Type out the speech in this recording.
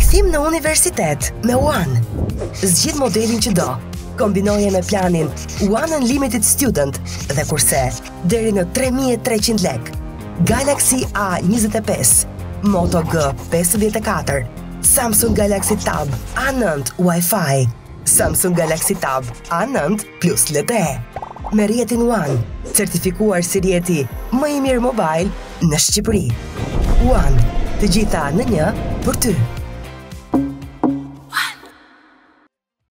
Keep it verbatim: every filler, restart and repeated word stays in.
Rikthim në universitet me One. Zgjidh modelin që do. Kombinoje me planin One Unlimited Student dhe kurse deri në tre mijë e treqind lekë. Galaxy A njëzet e pesë, Moto G pesëdhjetë e katër, Samsung Galaxy Tab A nëntë Wi-Fi, Samsung Galaxy Tab A nëntë plus L T E. Me rjetin One, certifikuar si rjeti më i mirë mobile në Shqipëri. One, të gjitha në një për ty.